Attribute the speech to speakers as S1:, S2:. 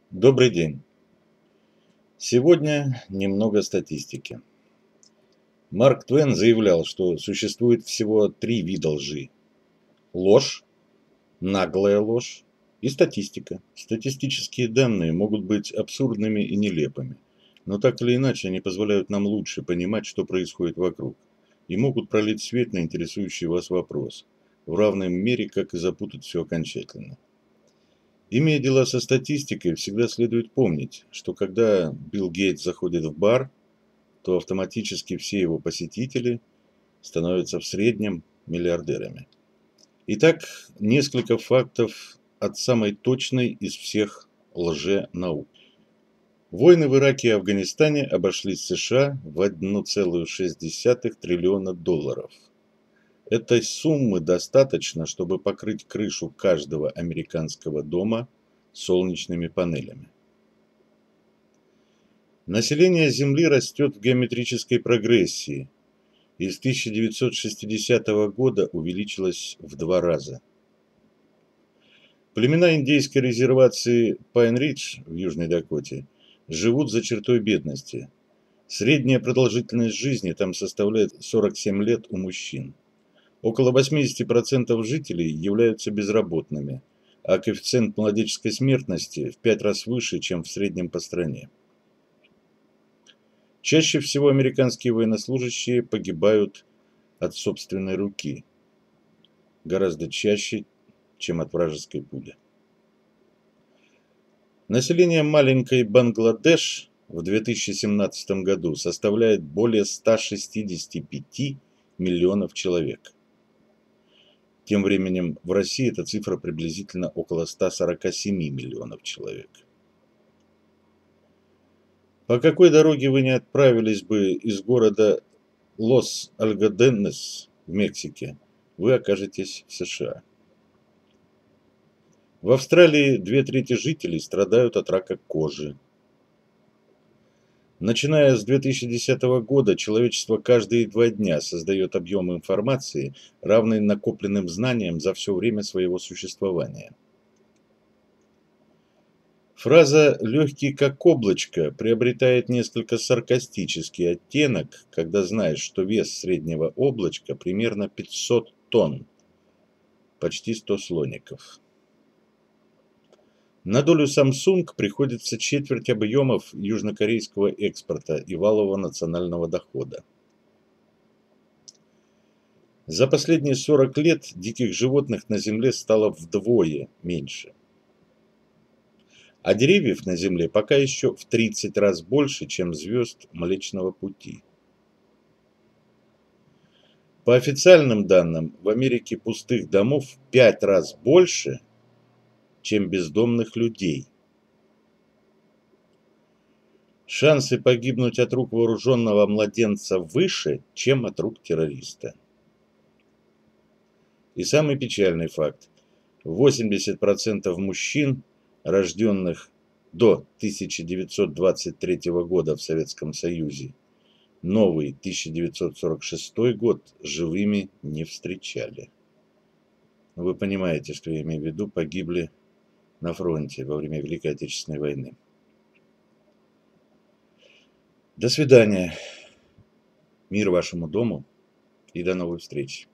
S1: Добрый день. Сегодня немного статистики. Марк Твен заявлял, что существует всего три вида лжи. Ложь, наглая ложь и статистика. Статистические данные могут быть абсурдными и нелепыми, но так или иначе они позволяют нам лучше понимать, что происходит вокруг, и могут пролить свет на интересующий вас вопрос, в равной мере, как и запутать все окончательно. Имея дела со статистикой, всегда следует помнить, что когда Билл Гейтс заходит в бар, то автоматически все его посетители становятся в среднем миллиардерами. Итак, несколько фактов от самой точной из всех лженаук. Войны в Ираке и Афганистане обошлись США в 1,6 триллиона долларов. Этой суммы достаточно, чтобы покрыть крышу каждого американского дома солнечными панелями. Население Земли растет в геометрической прогрессии и с 1960 года увеличилось в 2 раза. Племена индейской резервации Пайн-Ридж в Южной Дакоте живут за чертой бедности. Средняя продолжительность жизни там составляет 47 лет у мужчин. Около 80% жителей являются безработными, а коэффициент молодеческой смертности в 5 раз выше, чем в среднем по стране. Чаще всего американские военнослужащие погибают от собственной руки, гораздо чаще, чем от вражеской пули. Население маленькой Бангладеш в 2017 году составляет более 165 миллионов человек. Тем временем в России эта цифра приблизительно около 147 миллионов человек. По какой дороге вы не отправились бы из города Лос-Альгаденес в Мексике, вы окажетесь в США. В Австралии 2/3 жителей страдают от рака кожи. Начиная с 2010 года человечество каждые 2 дня создает объем информации, равный накопленным знаниям за все время своего существования. Фраза «легкий как облачко» приобретает несколько саркастический оттенок, когда знаешь, что вес среднего облачка примерно 500 тонн, почти 100 слоников. На долю Samsung приходится четверть объемов южнокорейского экспорта и валового национального дохода. За последние 40 лет диких животных на Земле стало вдвое меньше. А деревьев на Земле пока еще в 30 раз больше, чем звезд Млечного Пути. По официальным данным, в Америке пустых домов в 5 раз больше, чем бездомных людей. Шансы погибнуть от рук вооруженного младенца выше, чем от рук террориста. И самый печальный факт. 80% мужчин, рожденных до 1923 года в Советском Союзе, новый 1946 год живыми не встречали. Вы понимаете, что я имею в виду, погибли на фронте во время Великой Отечественной войны. До свидания. Мир вашему дому и до новых встреч.